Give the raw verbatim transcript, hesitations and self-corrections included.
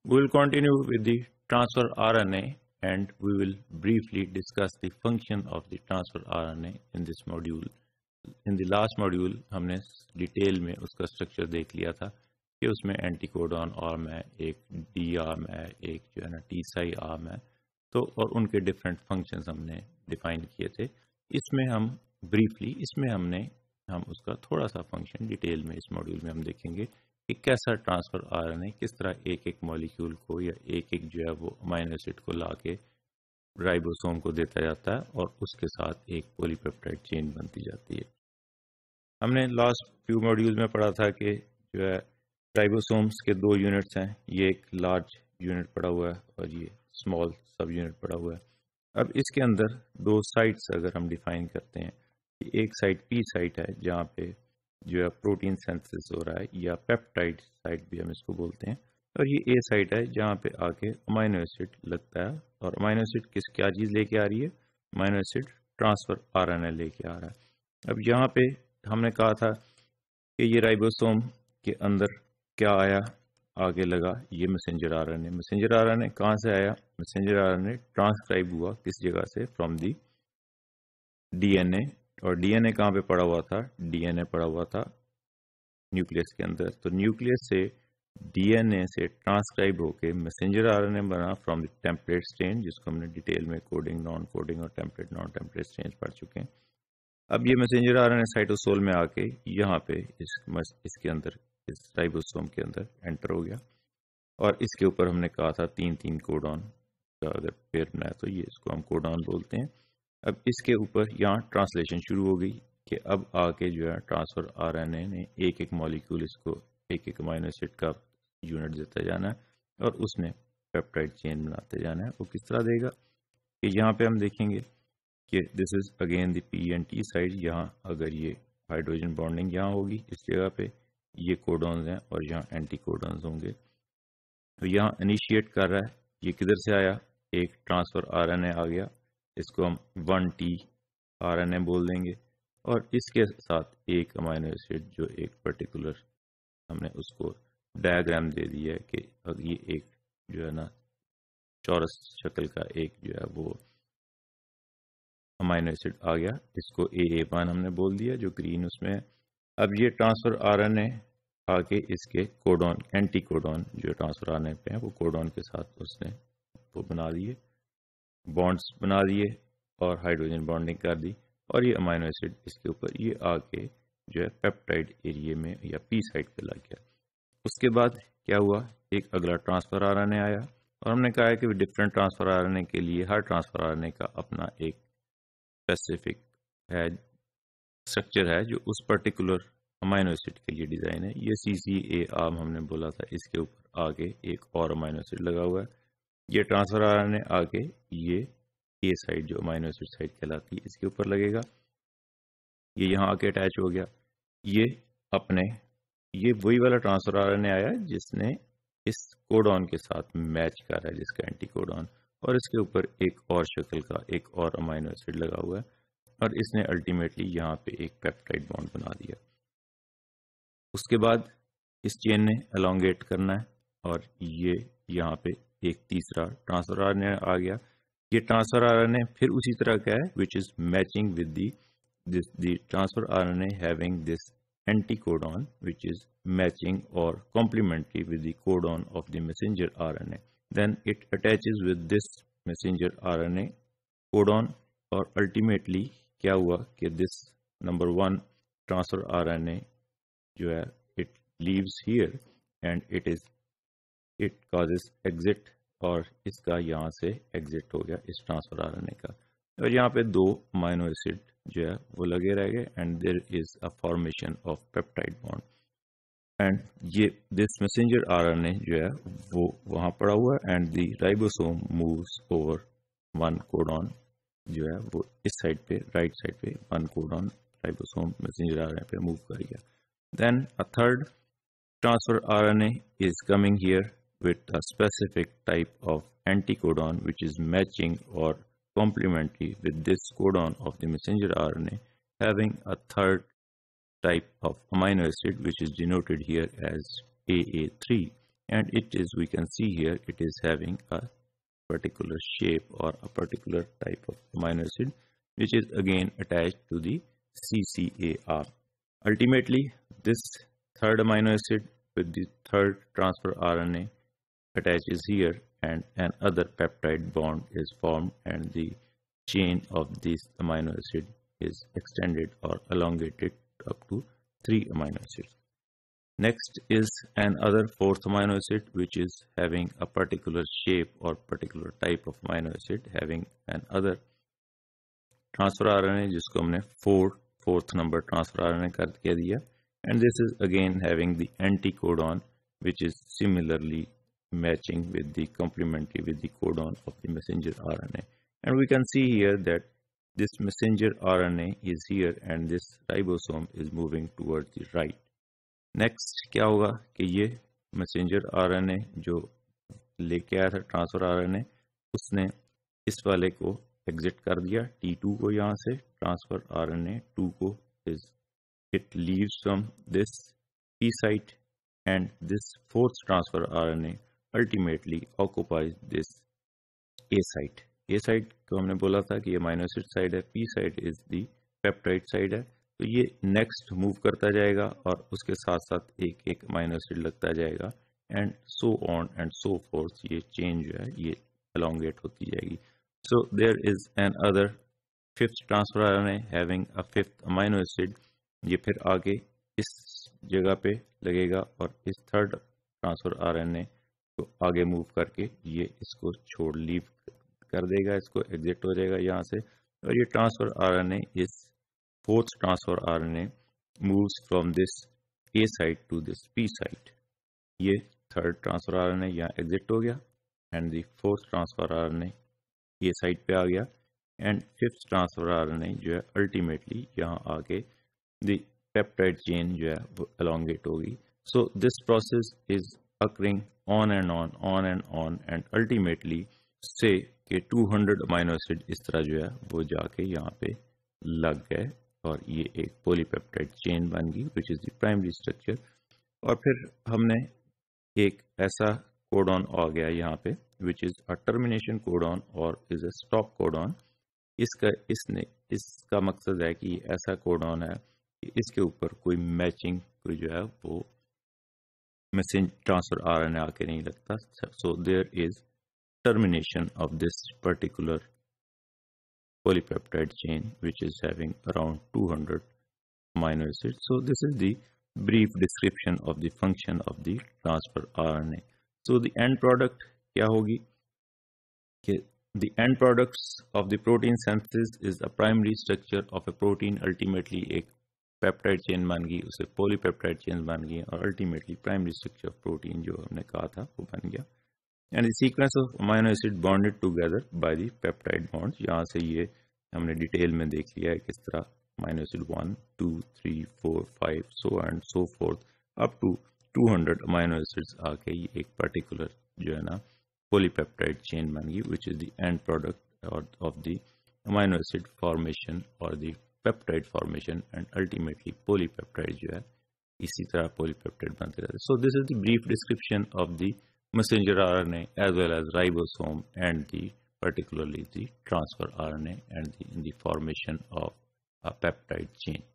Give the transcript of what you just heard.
We will continue with the transfer R N A and we will briefly discuss the function of the transfer R N A in this module. In the last module हमने detail में उसका structure देख लिया था कि उसमें anticodon arm है, एक डी आर्म है, एक जो है ना टी साई आर्म है, तो और उनके डिफरेंट फंक्शंस हमने डिफाइन किए थे। इसमें हम ब्रीफली इसमें हमने हम उसका थोड़ा सा फंक्शन डिटेल में इस मॉड्यूल में हम देखेंगे कि कैसा ट्रांसफ़र आरएनए किस तरह एक एक मॉलिक्यूल को या एक एक जो है वो अमीनो एसिड को ला के राइबोसोम को देता जाता है और उसके साथ एक पॉलीपेप्टाइड चेन बनती जाती है। हमने लास्ट फ्यू मॉड्यूल में पढ़ा था कि जो है राइबोसोम्स के दो यूनिट्स हैं, ये एक लार्ज यूनिट पड़ा हुआ है और ये स्मॉल सब यूनिट पड़ा हुआ है। अब इसके अंदर दो साइट्स अगर हम डिफाइन करते हैं कि एक साइट पी साइट है जहाँ पे जो है प्रोटीन सिंथेसिस हो रहा है या पेप्टाइड साइट भी हम इसको बोलते हैं, और ये ए साइट है जहाँ पे आके अमीनो एसिड लगता है और अमीनो एसिड किस क्या चीज़ लेके आ रही है, अमीनो एसिड ट्रांसफर आरएनए लेके आ रहा है। अब यहाँ पे हमने कहा था कि ये राइबोसोम के अंदर क्या आया, आगे लगा ये मैसेंजर आरएनए। मैसेंजर आरएनए कहाँ से आया? मैसेंजर आरएनए ट्रांसक्राइब हुआ किस जगह से? From the DNA. और डीएनए कहाँ पे पड़ा हुआ था? डीएनए पड़ा हुआ था न्यूक्लियस के अंदर। तो न्यूक्लियस से डीएनए से ट्रांसक्राइब होके मैसेंजर आरएनए बना फ्रॉम द टेम्पलेट स्ट्रेन, जिसको हमने डिटेल में कोडिंग, नॉन कोडिंग और टेम्पलेट नॉन टेम्पलेट स्ट्रेन पढ़ चुके हैं। अब ये मैसेंजर आरएनए साइटोसोल में आके यहाँ पे इस इसके अंदर इस राइबोसोम के अंदर एंटर हो गया और इसके ऊपर हमने कहा था तीन तीन कोडॉन का अगर पेयर बनाया तो ये इसको हम कोडॉन बोलते हैं। अब इसके ऊपर यहाँ ट्रांसलेशन शुरू हो गई कि अब आके जो है ट्रांसफर आरएनए ने एक एक मॉलिक्यूल इसको एक एक अमीनो एसिड का यूनिट देता जाना है और उसने पेप्टाइड चेन बनाते जाना है। वो किस तरह देगा कि यहाँ पे हम देखेंगे कि this is again the P and T site. यहाँ अगर ये हाइड्रोजन बॉन्डिंग यहाँ होगी इस जगह पे, ये कोडॉन्स हैं और यहाँ एंटी कोडॉन्स होंगे। तो यहाँ इनिशिएट कर रहा है, ये किधर से आया? एक ट्रांसफर आरएनए आ गया, इसको हम वन टी आरएनए बोल देंगे और इसके साथ एक अमीनो एसिड जो एक पर्टिकुलर हमने उसको डायग्राम दे दिया है कि अब ये एक जो है ना चौरस शक्ल का एक जो है वो अमीनो एसिड आ गया, इसको ए ए वन हमने बोल दिया जो ग्रीन उसमें है। अब ये ट्रांसफर आरएनए आके इसके कोडॉन एंटी कोडॉन जो ट्रांसफर आरएनए पे हैं वो कोडॉन के साथ उसने वो बना दिए, बॉन्ड्स बना दिए और हाइड्रोजन बॉन्डिंग कर दी और ये अमीनो एसिड इसके ऊपर ये आके जो है पेप्टाइड एरिया में या पी साइड पे लग गया। उसके बाद क्या हुआ? एक अगला ट्रांसफर आरएनए आया और हमने कहा है कि डिफरेंट ट्रांसफर आरएनए के लिए हर ट्रांसफर आरएनए का अपना एक स्पेसिफिक है स्ट्रक्चर है जो उस पर्टिकुलर अमीनो एसिड के लिए डिज़ाइन है। ये सी सी ए आर्म हमने बोला था, इसके ऊपर आगे एक और अमीनो एसिड लगा हुआ है। ये ट्रांसफर आरएनए आगे ये ए साइड जो अमीनो एसिड साइड कहलाती है इसके ऊपर लगेगा, ये यहाँ आके अटैच हो गया। ये अपने ये वही वाला ट्रांसफर आरएनए आया जिसने इस कोडॉन के साथ मैच कर रहा है, जिसका एंटी कोडॉन, और इसके ऊपर एक और शक्ल का एक और अमीनो एसिड लगा हुआ है और इसने अल्टीमेटली यहाँ पे एक पेप्टाइड बॉन्ड बना दिया। उसके बाद इस चेन ने एलोंगेट करना है और ये यहाँ पे एक तीसरा ट्रांसफर आरएनए आ गया। ये ट्रांसफर आरएनए फिर उसी तरह का है which is matching with the this the transfer RNA having this anti codon which is matching और complementary with the codon of the messenger RNA. Then it attaches with this messenger RNA codon और ultimately क्या हुआ कि this number one transfer RNA जो है it leaves here and it is it causes exit और इसका यहाँ से एग्जिट हो गया इस ट्रांसफर आरएनए का, और यहाँ पे दो अमीनो एसिड जो है वो लगे रह गए and there is a formation of peptide bond and ये दिस मैसेंजर आरएनए जो है वो वहाँ पड़ा हुआ है and the ribosome moves over one codon जो है वो इस साइड पे राइट साइड पे one codon ribosome messenger RNA पे मूव कर गया। Then a third transfer R N A is coming here with a specific type of anticodon which is matching or complementary with this codon of the messenger R N A, having a third type of amino acid which is denoted here as A A three, and it is, we can see here, it is having a particular shape or a particular type of amino acid which is again attached to the C C A R. Ultimately, this third amino acid with the third transfer R N A attaches here and another peptide bond is formed and the chain of this amino acid is extended or elongated up to three amino acids. Next is another fourth amino acid which is having a particular shape or particular type of amino acid having another transfer R N A जिसको हमने four fourth number transfer R N A कर के दिया, and this is again having the anticodon which is similarly matching with the complementary with the codon of the messenger R N A, and we can see here that this messenger R N A is here and this ribosome is moving towards the right. Next क्या होगा कि ये messenger RNA जो लेके आया था transfer RNA उसने इस वाले को एग्जिट कर दिया टी टू को, यहाँ से ट्रांसफर आरएनए टू को is it leaves from this P site and this fourth transfer RNA ultimately occupies this A site. A site को हमने बोला था कि ये अमीनो एसिड साइड है, P site is the peptide side है. तो ये नेक्स्ट मूव करता जाएगा और उसके साथ साथ एक एक अमीनो एसिड लगता जाएगा and so on and so forth. ये चेंज जो है ये एलोंगेट होती जाएगी. So there is another fifth transfer RNA having a fifth amino acid. ये फिर आगे इस जगह पे लगेगा और इस थर्ड ट्रांसफर आरएनए को आगे मूव करके ये इसको छोड़ लीव कर देगा, इसको एग्जिट हो जाएगा यहाँ से. और ये ट्रांसफर आरएनए इस fourth transfer R N A moves from this A site to this P site. ये third transfer R N A यहाँ exit हो गया and the fourth transfer R N A A site पे आ गया and fifth transfer R N A जो है ultimately यहाँ आके the peptide chain जो है वो elongate होगी. So this process is occurring on and on, on and on and ultimately say कि two hundred amino acid इस तरह जो है वो जाके यहाँ पे लग गए और ये एक पॉलीपेप्टाइड चेन बन गई which is the primary structure. और फिर हमने एक ऐसा कोडॉन आ गया यहाँ पे which is a termination codon और इज अ स्टॉप कोडॉन. इसका इसने इसका मकसद है कि ऐसा कोडॉन है कि इसके ऊपर कोई मैचिंग कोई जो है वो मैसेज ट्रांसफर आरएनए आके नहीं लगता. So there is termination of this particular polypeptide chain which is having around two hundred amino acids. So this is the brief description of the function of the transfer R N A. So the end product क्या होगी कि the end products of the protein synthesis is a primary structure of a protein. Ultimately एक peptide chain बन गई, उसे polypeptide chain बन गई और ultimately primary structure of protein जो हमने कहा था वो बन गया. And the sequence of amino acid bonded together by the peptide bonds. यहाँ से ये हमने डिटेल में देख लिया है किस तरह amino acid one, two, three, four, five, so and so forth up to two hundred amino acids आके ये एक particular जो है ना polypeptide chain बन गई which is the end product or of the amino acid formation or the peptide formation and ultimately polypeptide जो है इसी तरह polypeptide बनते रहते. So this is the brief description of the messenger R N A as well as ribosome and the particularly the transfer R N A and the, in the formation of a peptide chain.